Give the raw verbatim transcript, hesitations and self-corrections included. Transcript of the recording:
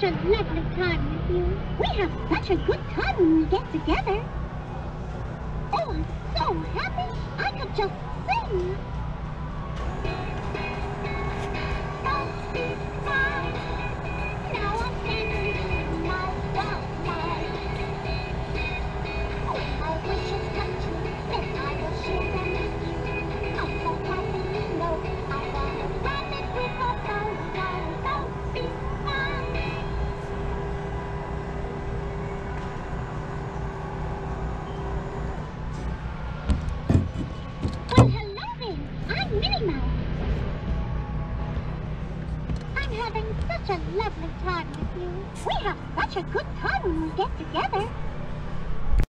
such a lovely time with you. We have such a good time when we get together. Oh, I'm so happy. I could just sing. Don't be shy. Now I'm standing in my spotlight. When my wishes come true, then I will share them with you. I'm so happy, you know. I want to rabbit with a bow, so don't be shy. Well, hello there. I'm Minnie Mouse. I'm having such a lovely time with you. We have such a good time when we get together.